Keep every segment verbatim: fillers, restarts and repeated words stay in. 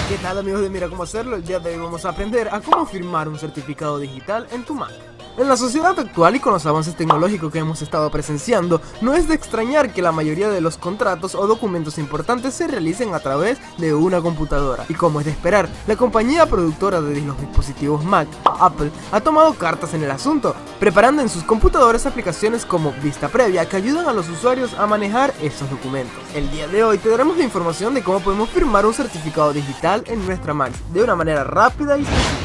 ¿Qué tal, amigos de Mira Cómo Hacerlo? El día de hoy vamos a aprender a cómo firmar un certificado digital en tu Mac. En la sociedad actual y con los avances tecnológicos que hemos estado presenciando, no es de extrañar que la mayoría de los contratos o documentos importantes se realicen a través de una computadora. Y como es de esperar, la compañía productora de los dispositivos Mac, Apple, ha tomado cartas en el asunto, preparando en sus computadores aplicaciones como Vista Previa que ayudan a los usuarios a manejar estos documentos. El día de hoy te daremos la información de cómo podemos firmar un certificado digital en nuestra Mac de una manera rápida y sencilla.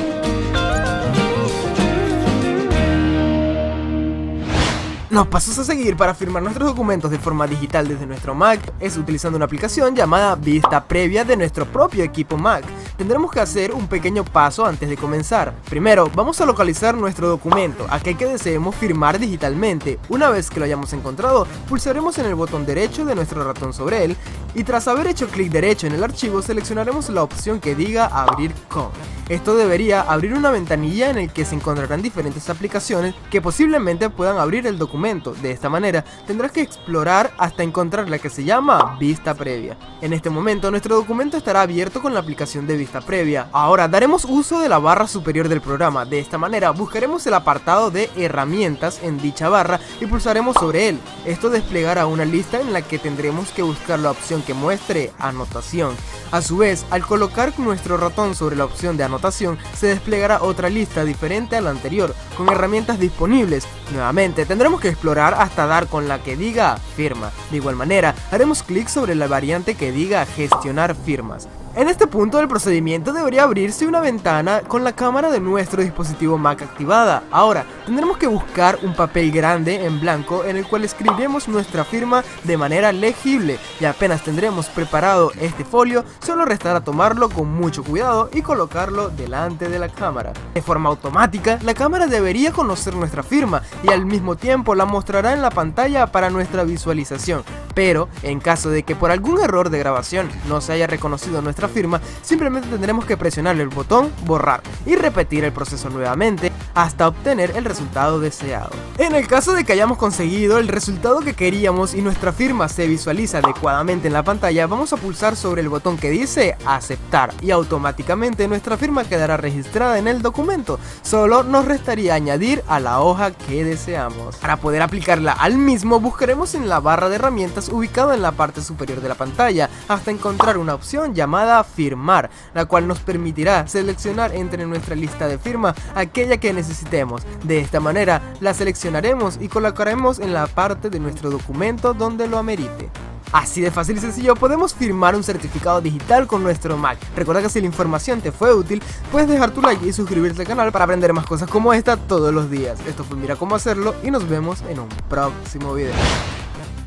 Los pasos a seguir para firmar nuestros documentos de forma digital desde nuestro Mac es utilizando una aplicación llamada Vista Previa de nuestro propio equipo Mac. Tendremos que hacer un pequeño paso antes de comenzar. Primero, vamos a localizar nuestro documento, aquel que deseemos firmar digitalmente. Una vez que lo hayamos encontrado, pulsaremos en el botón derecho de nuestro ratón sobre él y tras haber hecho clic derecho en el archivo, seleccionaremos la opción que diga Abrir con. Esto debería abrir una ventanilla en la que se encontrarán diferentes aplicaciones que posiblemente puedan abrir el documento. De esta manera tendrás que explorar hasta encontrar la que se llama Vista Previa. En este momento nuestro documento estará abierto con la aplicación de Vista Previa. Ahora daremos uso de la barra superior del programa. De esta manera buscaremos el apartado de herramientas en dicha barra y pulsaremos sobre él. Esto desplegará una lista en la que tendremos que buscar la opción que muestre anotación. A su vez, al colocar nuestro ratón sobre la opción de anotación, se desplegará otra lista diferente a la anterior, con herramientas disponibles. Nuevamente, tendremos que explorar hasta dar con la que diga firma. De igual manera, haremos clic sobre la variante que diga gestionar firmas. En este punto del procedimiento debería abrirse una ventana con la cámara de nuestro dispositivo Mac activada. Ahora, tendremos que buscar un papel grande en blanco en el cual escribiremos nuestra firma de manera legible y apenas tendremos preparado este folio, solo restará tomarlo con mucho cuidado y colocarlo delante de la cámara. De forma automática, la cámara debería conocer nuestra firma y al mismo tiempo la mostrará en la pantalla para nuestra visualización. Pero, en caso de que por algún error de grabación no se haya reconocido nuestra firma, simplemente tendremos que presionar el botón borrar y repetir el proceso nuevamente hasta obtener el resultado deseado. En el caso de que hayamos conseguido el resultado que queríamos y nuestra firma se visualiza adecuadamente en la pantalla, vamos a pulsar sobre el botón que dice aceptar y automáticamente nuestra firma quedará registrada en el documento. Solo nos restaría añadir a la hoja que deseamos. Para poder aplicarla al mismo, buscaremos en la barra de herramientas ubicada en la parte superior de la pantalla hasta encontrar una opción llamada firmar, la cual nos permitirá seleccionar entre nuestra lista de firma aquella que necesitemos. De esta manera la seleccionaremos y colocaremos en la parte de nuestro documento donde lo amerite. Así de fácil y sencillo podemos firmar un certificado digital con nuestro Mac. Recuerda que si la información te fue útil, puedes dejar tu like y suscribirte al canal para aprender más cosas como esta todos los días. Esto fue Mira Cómo Hacerlo y nos vemos en un próximo video.